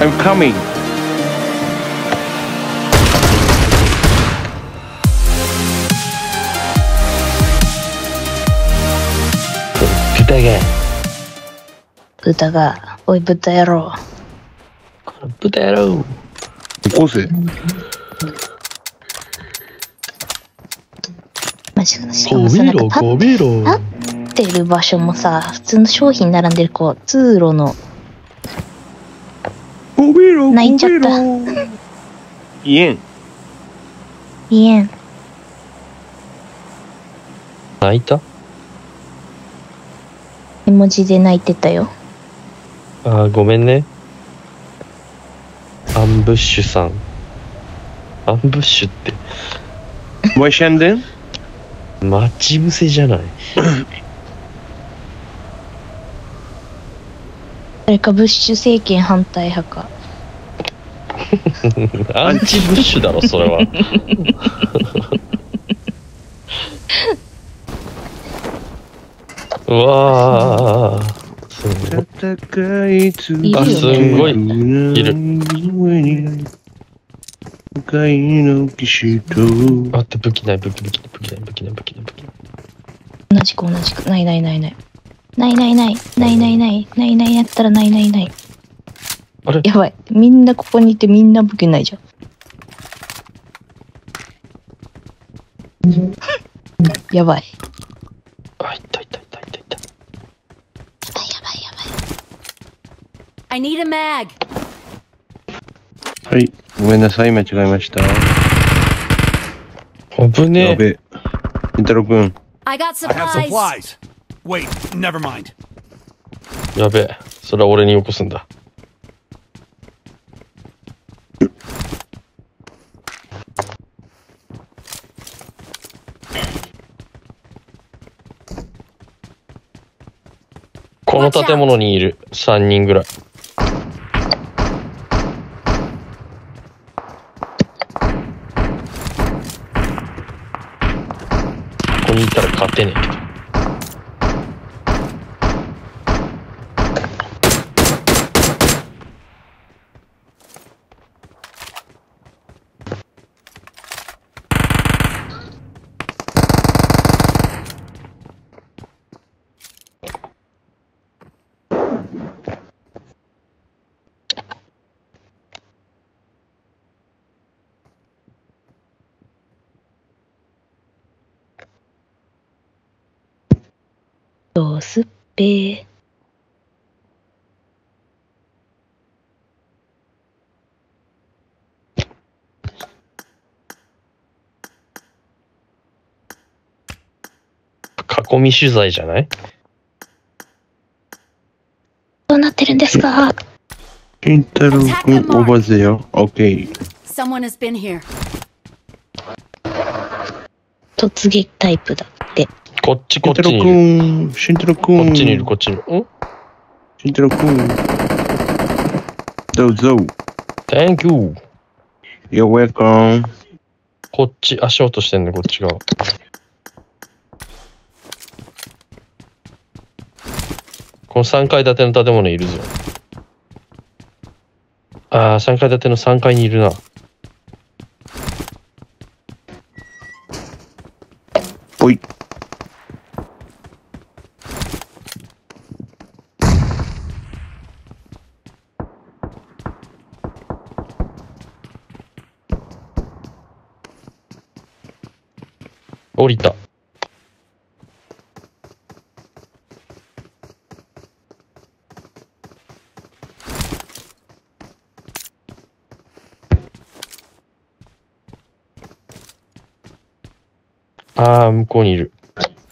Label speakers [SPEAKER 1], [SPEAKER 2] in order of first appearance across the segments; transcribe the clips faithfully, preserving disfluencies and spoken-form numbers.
[SPEAKER 1] I'm coming.
[SPEAKER 2] 豚が
[SPEAKER 3] 豚が、おい豚野郎。
[SPEAKER 2] 豚野郎。
[SPEAKER 1] 起こせ。
[SPEAKER 3] まあ、ししかもさ、
[SPEAKER 2] ごみろ
[SPEAKER 3] なんか
[SPEAKER 2] ごみろ。
[SPEAKER 3] 立ってる場所もさ、普通の商品並んでるこう通路の
[SPEAKER 1] ごめろ。
[SPEAKER 3] 泣いちゃった。
[SPEAKER 1] いえん。
[SPEAKER 3] いえん。
[SPEAKER 2] 泣いた？
[SPEAKER 3] 絵文字で泣いてたよ。
[SPEAKER 2] あーごめんね。アンブッシュさん。アンブッシュって。
[SPEAKER 1] Vad kände du?
[SPEAKER 2] 待ち伏せじゃない。
[SPEAKER 3] 誰かブッシュ政権反対派か。
[SPEAKER 2] アンチブッシュだろそれは。うわあ、すごい。
[SPEAKER 1] 戦い続
[SPEAKER 3] いるよね
[SPEAKER 2] あ、すんごいいる。
[SPEAKER 1] 深いの騎士と
[SPEAKER 2] あって武器ない武器武器武器ない武器ない武器ない武器ない。
[SPEAKER 3] 同じく同じく。ないないないない。ないないない。ないないない。ないないやったらないないない。
[SPEAKER 2] あれ
[SPEAKER 3] やばい。みんなここにいてみんな武器ないじゃん。やばい。
[SPEAKER 2] あ、いったいったいったいったいった。
[SPEAKER 3] やばいやばいやばい。
[SPEAKER 4] I need a mag.
[SPEAKER 1] はい、ごめんなさい、間違えました。
[SPEAKER 2] 危ねえ。
[SPEAKER 1] やべ。金太郎くん。
[SPEAKER 4] I got
[SPEAKER 5] I have
[SPEAKER 4] supplies.
[SPEAKER 5] supplies. Wait, never mind.
[SPEAKER 2] やべえ。それは俺に起こすんだ。この建物にいるさんにんぐらい。ここにいたら勝てねえけど。
[SPEAKER 3] どうすっぺー。
[SPEAKER 2] 囲み取材じゃない？
[SPEAKER 3] どうなってるんですか？
[SPEAKER 1] 金太郎くん、オーバーゼよ。オッケー。
[SPEAKER 4] Someone has been here.
[SPEAKER 3] 突撃タイプだって。
[SPEAKER 2] こっちこ
[SPEAKER 1] 金太郎く
[SPEAKER 2] っちにいる。
[SPEAKER 1] ん、金太郎くん。
[SPEAKER 2] こっちにいるこっちにいる。ん？
[SPEAKER 1] 金太郎くん。どうぞ。
[SPEAKER 2] Thank you。
[SPEAKER 1] You're welcome。
[SPEAKER 2] こっち足音してんねこっち側。このさんかい建ての建物にいるぞ。ああ、さんかい建てのさんかいにいるな。
[SPEAKER 1] おい。
[SPEAKER 2] 降りた。ああ、向こうにいる。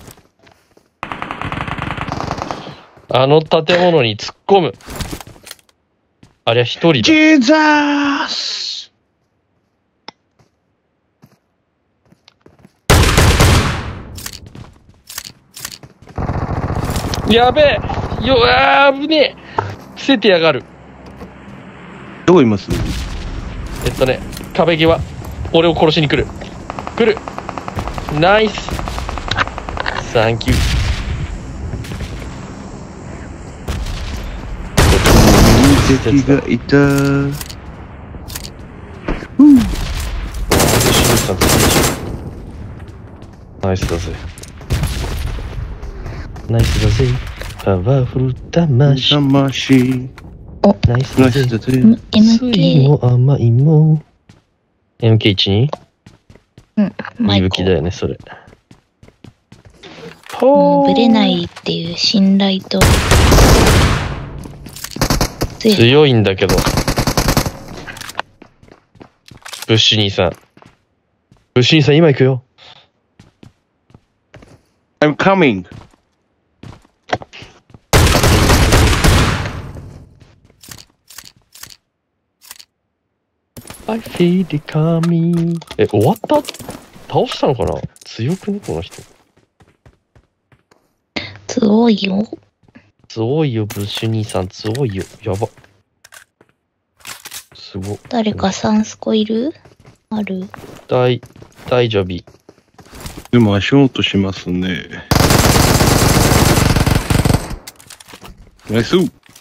[SPEAKER 2] あの建物に突っ込む。ありゃ一人だ。
[SPEAKER 1] ジーザース。
[SPEAKER 2] やべえよ、あー危ねえ。伏せてやがる。
[SPEAKER 1] どこいます？
[SPEAKER 2] えっとね、壁際。俺を殺しに来る。来る。ナイス。サンキュー。
[SPEAKER 1] 敵がいた。
[SPEAKER 2] ナイスだぜ。ナイスだぜ。パワフル魂。
[SPEAKER 1] 魂。
[SPEAKER 2] ナイスだぜ。
[SPEAKER 1] ナイスだぜ。
[SPEAKER 2] 酸いも甘いも。エムケーいちに？
[SPEAKER 3] うん、マ
[SPEAKER 2] いい
[SPEAKER 3] イコ。
[SPEAKER 2] 武器だよね、それ。
[SPEAKER 3] もうブレないっていう信頼と。強い。
[SPEAKER 2] 強いんだけど。ブッシュ兄さん。ブッシュ兄さん、今行くよ。
[SPEAKER 1] I'm coming.
[SPEAKER 2] I feel it coming. え、終わった？倒したのかな？強くね、この人。
[SPEAKER 3] 強いよ。
[SPEAKER 2] 強いよ、ブッシュ兄さん、強いよ。やば。すご。
[SPEAKER 3] 誰かサンスコいる？ある？
[SPEAKER 2] 大、大丈夫。
[SPEAKER 1] でも足音しますね。ナイス。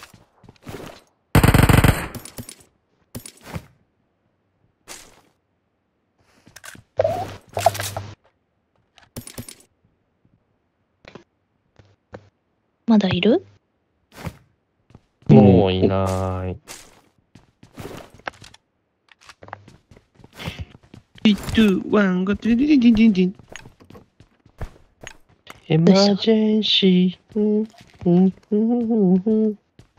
[SPEAKER 3] まだいる？
[SPEAKER 2] もういない。
[SPEAKER 1] スリー、ツー、ワン、ゴテリリリリリン。
[SPEAKER 2] エマージェンシー。うんうんうんうん。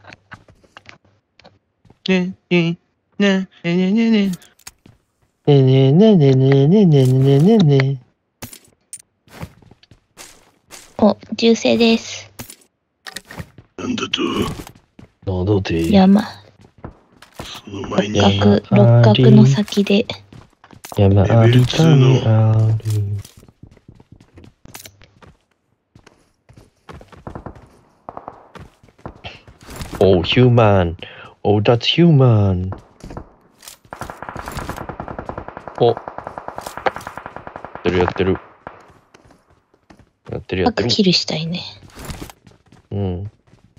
[SPEAKER 1] ねねねねねねね。
[SPEAKER 2] ねねねねねねねねねね。
[SPEAKER 3] お、銃声です。
[SPEAKER 1] なんだと。
[SPEAKER 2] 喉で。
[SPEAKER 3] 山。
[SPEAKER 1] その前に。
[SPEAKER 3] 六角、六角の先で。
[SPEAKER 2] 山あり谷あり。Oh, human. Oh, that's human. お。やってるやってる。やってるやってる。
[SPEAKER 3] バックキルしたいね。
[SPEAKER 2] うん。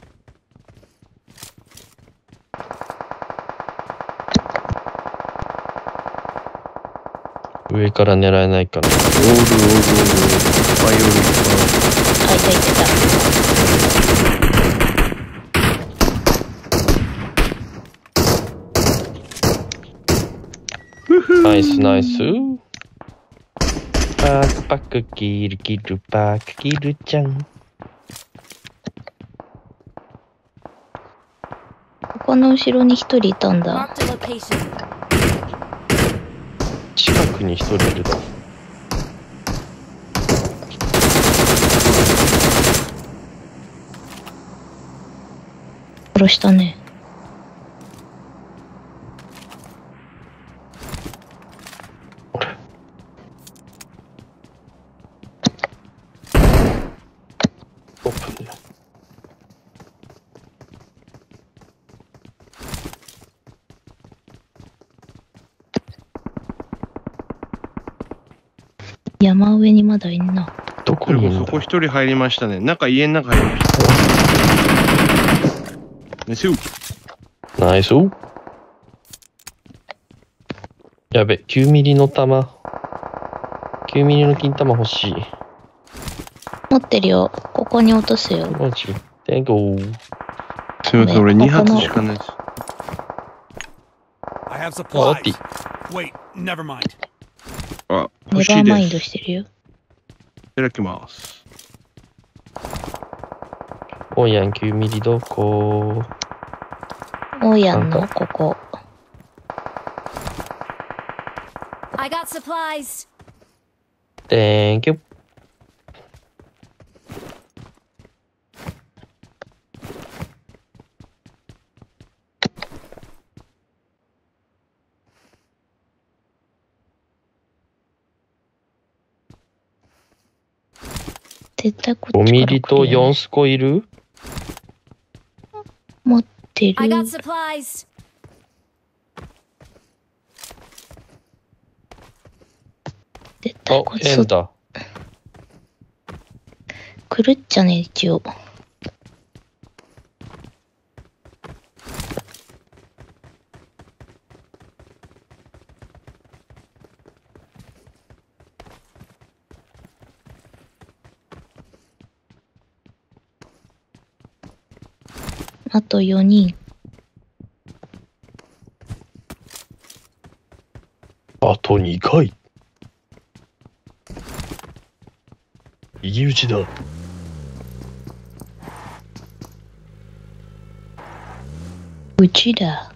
[SPEAKER 2] 上から狙えないから。
[SPEAKER 1] オールオールオール。バイオリン
[SPEAKER 3] あ、いたいたい
[SPEAKER 1] か。
[SPEAKER 2] ナイスナイス。パクパクキルキルパクキルちゃん。
[SPEAKER 3] ここの後ろに一人いたんだ。
[SPEAKER 4] Marked a location.
[SPEAKER 2] 近くに一人いるだ。
[SPEAKER 3] 殺したね。
[SPEAKER 2] オープンだよ。
[SPEAKER 3] 山上にまだいんな。
[SPEAKER 2] どこにいるんだ。
[SPEAKER 1] そこ一人入りましたね。中、家の中入りました。ナイス。
[SPEAKER 2] ナイス。やべ、きゅうミリの弾。きゅうミリの金玉欲しい。
[SPEAKER 3] 持ってるよ。ここに落とすよ。
[SPEAKER 2] マジ。テンゴー。
[SPEAKER 1] すみません、俺に発しかないです。
[SPEAKER 5] I have
[SPEAKER 2] あ、あっていい。
[SPEAKER 5] supplies. Wait, never mind.
[SPEAKER 1] あ、
[SPEAKER 3] ネ
[SPEAKER 1] 欲しい
[SPEAKER 3] バーマインド
[SPEAKER 1] です。
[SPEAKER 3] してるよ。
[SPEAKER 1] いただきます。
[SPEAKER 2] おやんきゅうミリどこ？
[SPEAKER 3] オーヤンのここ。
[SPEAKER 4] I got supplies.
[SPEAKER 2] Thank you。
[SPEAKER 3] 絶対こっち
[SPEAKER 2] ご
[SPEAKER 3] から来るよね
[SPEAKER 2] ミリとよんスコいる？
[SPEAKER 3] 持ってる。
[SPEAKER 4] I got supplies.
[SPEAKER 3] 絶対
[SPEAKER 2] あ
[SPEAKER 3] こっ、ちそ
[SPEAKER 2] 変だ。
[SPEAKER 3] 狂っちゃね一応。 あとよにん。
[SPEAKER 2] あとにかい。入り口だ。
[SPEAKER 3] うちだ。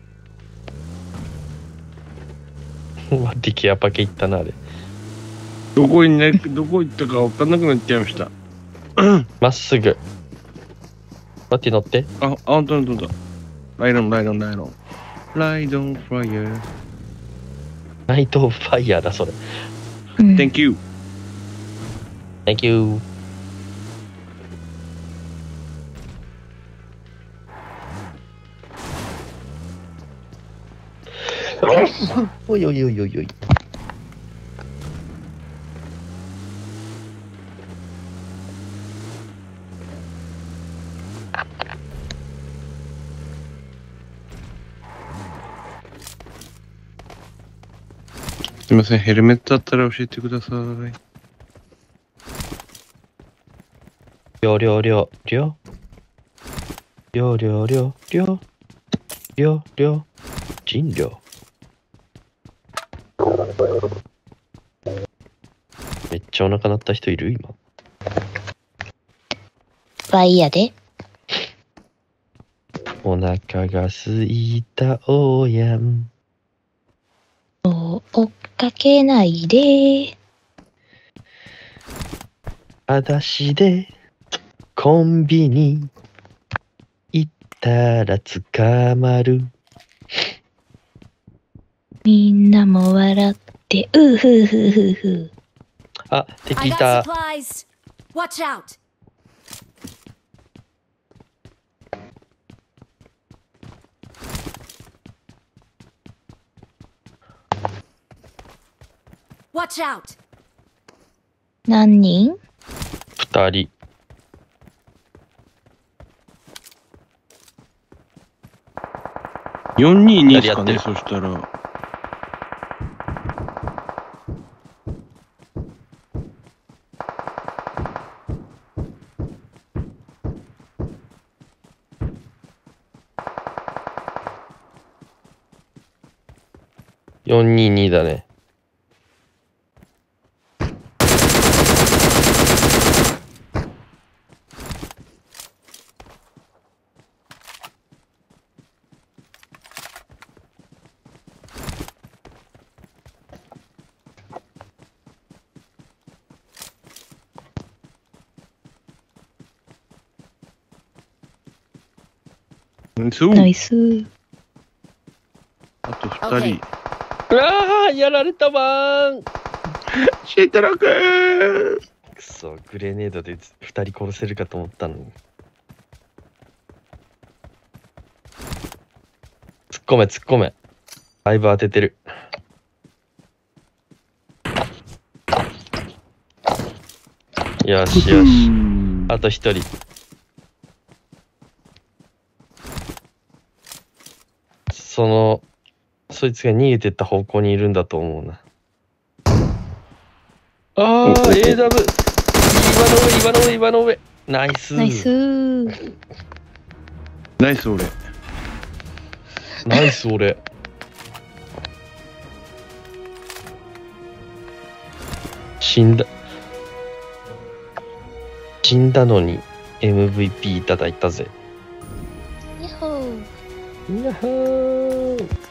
[SPEAKER 2] 待って、ケアパケ行ったな、あれ。
[SPEAKER 1] どこにね、どこ行ったか分かんなくなっちゃいました。
[SPEAKER 2] まっすぐ。待って、乗って。
[SPEAKER 1] あ、あ、本当だ、本当だ。ライドン、ライドン、ライドン。ライドンフライヤー。
[SPEAKER 2] ナイトファイヤーだ、それ。
[SPEAKER 3] うん、
[SPEAKER 1] Thank you.
[SPEAKER 2] Thank you. おいおいおいおいおい。
[SPEAKER 1] すみません、ヘルメットあったら教えてください。
[SPEAKER 2] りょうりょうりょうりょうりょうりょうりょうりょうりょうりょう人量。めっちゃお腹鳴った人いる今。
[SPEAKER 3] ワイヤで。
[SPEAKER 2] お腹が空いたおやん。
[SPEAKER 3] 追っかけないで。
[SPEAKER 2] 裸足でコンビニ行ったら捕まる。
[SPEAKER 3] みんなも笑って、うふふふふ。
[SPEAKER 2] あ、
[SPEAKER 4] I
[SPEAKER 2] 敵い
[SPEAKER 4] got
[SPEAKER 2] た。
[SPEAKER 4] supplies. Watch out. Watch out.
[SPEAKER 3] 何人？
[SPEAKER 2] 二人。
[SPEAKER 1] よんにーにですかね、
[SPEAKER 2] やってる
[SPEAKER 1] そしたら。
[SPEAKER 2] よんにーにだね。
[SPEAKER 1] そう。
[SPEAKER 3] ナイス。
[SPEAKER 1] あとふたり。
[SPEAKER 2] うわー、やられたわーん。
[SPEAKER 1] シータロくん。
[SPEAKER 2] くそ、グレネードで二人殺せるかと思ったのに。突っ込め突っ込め。だいぶ当ててる。よしよし。あと一人。そのそいつが逃げてった方向にいるんだと思うな。あー、エーダブル。岩の上、岩の上、岩の上。ナイス。
[SPEAKER 3] ナイスー。
[SPEAKER 1] ナイス俺。
[SPEAKER 2] ナイス俺。死んだ。死んだのに エムブイピー いただいたぜ。
[SPEAKER 3] やっほー。
[SPEAKER 2] やっほー。